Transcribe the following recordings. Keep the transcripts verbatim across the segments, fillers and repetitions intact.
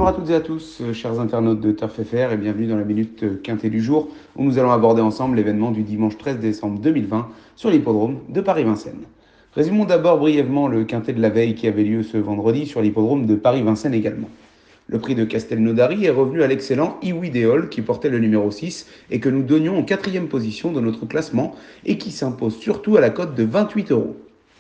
Bonjour à toutes et à tous, euh, chers internautes de Turf F R, et bienvenue dans la Minute euh, Quintée du jour, où nous allons aborder ensemble l'événement du dimanche treize décembre deux mille vingt sur l'hippodrome de Paris-Vincennes. Résumons d'abord brièvement le Quintet de la veille qui avait lieu ce vendredi sur l'hippodrome de Paris-Vincennes également. Le prix de Castelnaudary est revenu à l'excellent Iwidéol qui portait le numéro six et que nous donnions en quatrième position de notre classement et qui s'impose surtout à la cote de vingt-huit euros.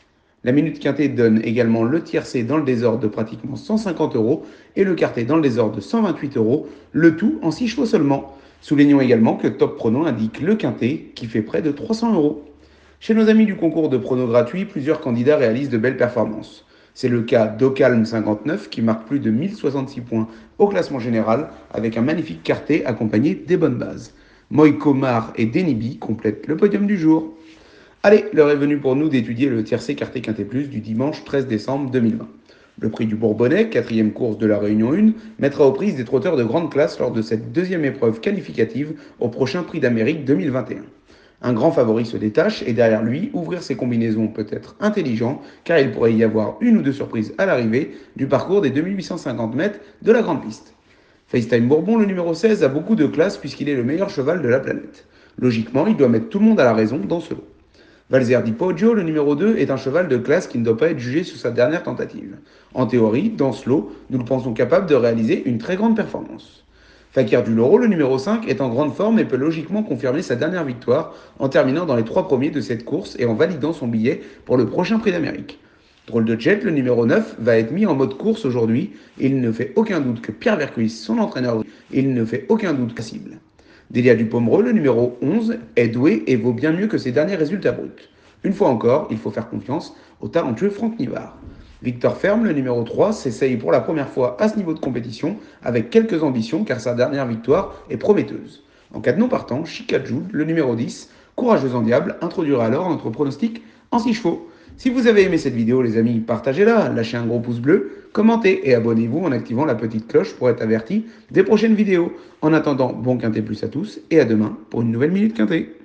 La Minute Quintée donne également le tiercé dans le désordre de pratiquement cent cinquante euros et le quartet dans le désordre de cent vingt-huit euros, le tout en six chevaux seulement. Soulignons également que Top Prono indique le quintet qui fait près de trois cents euros. Chez nos amis du concours de pronos gratuit, plusieurs candidats réalisent de belles performances. C'est le cas d'Ocalm cinquante-neuf qui marque plus de mille soixante-six points au classement général avec un magnifique quartet accompagné des bonnes bases. Moïko Mar et Denibi complètent le podium du jour. Allez, l'heure est venue pour nous d'étudier le tiercé quartet quintet plus du dimanche treize décembre deux mille vingt. Le prix du Bourbonnais, quatrième course de la Réunion un, mettra aux prises des trotteurs de grande classe lors de cette deuxième épreuve qualificative au prochain Prix d'Amérique deux mille vingt et un. Un grand favori se détache et derrière lui, ouvrir ses combinaisons peut être intelligent car il pourrait y avoir une ou deux surprises à l'arrivée du parcours des deux mille huit cent cinquante mètres de la grande piste. FaceTime Bourbon, le numéro seize, a beaucoup de classe puisqu'il est le meilleur cheval de la planète. Logiquement, il doit mettre tout le monde à la raison dans ce lot. Valzer di Poggio, le numéro deux, est un cheval de classe qui ne doit pas être jugé sur sa dernière tentative. En théorie, dans ce lot, nous le pensons capable de réaliser une très grande performance. Fakir du Loro, le numéro cinq, est en grande forme et peut logiquement confirmer sa dernière victoire en terminant dans les trois premiers de cette course et en validant son billet pour le prochain Prix d'Amérique. Drôle de Jet, le numéro neuf, va être mis en mode course aujourd'hui et il ne fait aucun doute que Pierre Vercuis, son entraîneur, et il ne fait aucun doute que cible. Delia Dupomereux, le numéro onze, est doué et vaut bien mieux que ses derniers résultats bruts. Une fois encore, il faut faire confiance au talentueux Franck Nivard. Victor Ferme, le numéro trois, s'essaye pour la première fois à ce niveau de compétition avec quelques ambitions car sa dernière victoire est prometteuse. En cas de non partant, Chikajou, le numéro dix, courageux en diable, introduira alors notre pronostic en six chevaux. Si vous avez aimé cette vidéo, les amis, partagez-la, lâchez un gros pouce bleu, commentez et abonnez-vous en activant la petite cloche pour être averti des prochaines vidéos. En attendant, bon quintet plus à tous et à demain pour une nouvelle Minute Quintet.